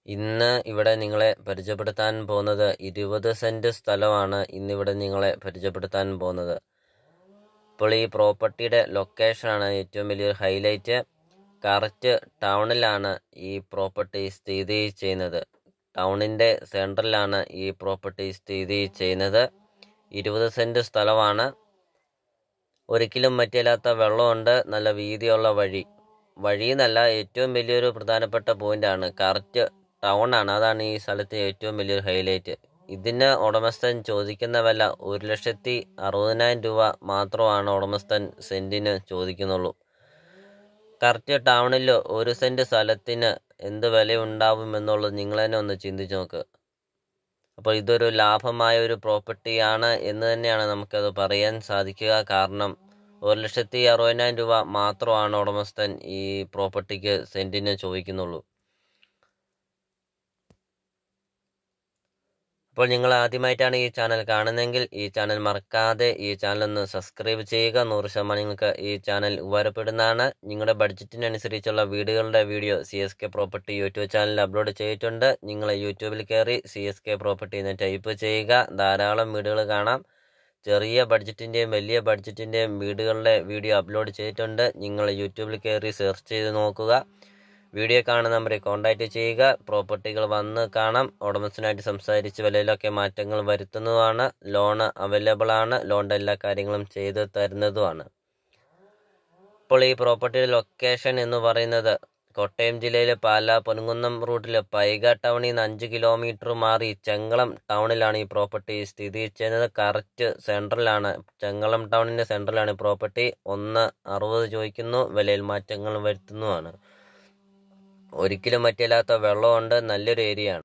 ഇന്ന് ഇവിടെ നിങ്ങളെ പരിചയപ്പെടുത്താൻ പോകുന്നത് 20 സെന്റ് സ്ഥലമാണ് ഇന്നിവിടെ നിങ്ങളെ പരിചയപ്പെടുത്താൻ പോകുന്നത്. ഇപ്പോൾ ഈ പ്രോപ്പർട്ടിയുടെ ലൊക്കേഷനാണ് ഏറ്റവും വലിയൊരു ഹൈലൈറ്റ്. കറക്റ്റ് ടൗണിലാണ് ഈ പ്രോപ്പർട്ടി സ്ഥിതി ചെയ്യുന്നത്. ടൗണിൻ്റെ സെൻട്രലാണ് ഈ പ്രോപ്പർട്ടി സ്ഥിതി ചെയ്യുന്നത്. 20 സെന്റ് സ്ഥലമാണ്. ഒരിക്കലും മറ്റില്ലാത്ത വെള്ളമുണ്ട്. നല്ല വീതിയുള്ള വഴി എന്നല്ല, ഏറ്റവും വലിയൊരു പ്രധാനപ്പെട്ട പോയിന്റാണ്. കറക്റ്റ് ടൗൺ ആണ്. അതാണ് ഈ സ്ഥലത്തെ ഏറ്റവും വലിയൊരു ഹൈലൈറ്റ്. ഇതിന് ഉടമസ്ഥൻ ചോദിക്കുന്ന വില 1,60,000 രൂപ മാത്രമാണ് ഉടമസ്ഥൻ സെന്റിന് ചോദിക്കുന്നുള്ളൂ. കറക്റ്റ് ടൗണിൽ 1 സെന്റ് സ്ഥലത്തിന് എന്ത് വിലയുണ്ടാവുമെന്നുള്ളത് നിങ്ങൾ തന്നെ ഒന്ന് ചിന്തിച്ച് നോക്ക്. അപ്പോൾ ഇതൊരു ലാഭമായ ഒരു പ്രോപ്പർട്ടിയാണ് എന്ന് തന്നെയാണ് നമുക്കത് പറയാൻ സാധിക്കുക. കാരണം 1,60,000 രൂപ മാത്രമാണ് ഉടമസ്ഥൻ ഈ പ്രോപ്പർട്ടിക്ക് സെന്റിന് ചോദിക്കുന്നുള്ളൂ. അപ്പോൾ നിങ്ങൾ ആദ്യമായിട്ടാണ് ഈ ചാനൽ കാണുന്നതെങ്കിൽ ഈ ചാനൽ മറക്കാതെ ഈ ചാനൽ ഒന്ന് സബ്സ്ക്രൈബ് ചെയ്യുക. 100% നിങ്ങൾക്ക് ഈ ചാനൽ ഉപകാരപ്പെടുന്നതാണ്. നിങ്ങളുടെ ബഡ്ജറ്റിനനുസരിച്ചുള്ള വീടുകളുടെ വീഡിയോ CSK പ്രോപ്പർട്ടി യൂട്യൂബ് ചാനലിൽ അപ്ലോഡ് ചെയ്തിട്ടുണ്ട്. നിങ്ങൾ യൂട്യൂബിൽ കയറി CSK പ്രോപ്പർട്ടി എന്ന് ടൈപ്പ് ചെയ്യുക. ധാരാളം വീടുകൾ കാണാം. ചെറിയ ബഡ്ജറ്റിൻ്റെയും വലിയ ബഡ്ജറ്റിൻ്റെയും വീടുകളുടെ വീഡിയോ അപ്ലോഡ് ചെയ്തിട്ടുണ്ട്. നിങ്ങൾ യൂട്യൂബിൽ കയറി സെർച്ച് ചെയ്ത് നോക്കുക. വീഡിയോ കാണുന്ന നമ്പറിൽ കോൺടാക്റ്റ് ചെയ്യുക. പ്രോപ്പർട്ടികൾ വന്ന് കാണാം. ഉടമസ്ഥനായിട്ട് സംസാരിച്ച് വിലയിലൊക്കെ മാറ്റങ്ങൾ വരുത്തുന്നതുമാണ്. ലോണ് അവൈലബിൾ ആണ്. ലോണിൻ്റെ എല്ലാ കാര്യങ്ങളും ചെയ്ത് തരുന്നതുമാണ്. ഇപ്പോൾ ഈ പ്രോപ്പർട്ടിയുടെ ലൊക്കേഷൻ എന്ന് പറയുന്നത് കോട്ടയം ജില്ലയിലെ പാലാ പൊൻകുന്നം റൂട്ടിൽ പൈക ടൗണിൽ നിന്ന് 5 കിലോമീറ്റർ മാറി ചെങ്ങളം ടൗണിലാണ് ഈ പ്രോപ്പർട്ടി സ്ഥിതി ചെയ്യുന്നത്. കറക്റ്റ് സെൻട്രലാണ്. ചെങ്ങളം ടൗണിൻ്റെ സെൻട്രലാണ് ഈ പ്രോപ്പർട്ടി. 1,60 ചോദിക്കുന്നു. വിലയിൽ മാറ്റങ്ങൾ വരുത്തുന്നതുമാണ്. ഒരിക്കലും മറ്റില്ലാത്ത വെള്ളമുണ്ട്. നല്ലൊരു ഏരിയ ആണ്.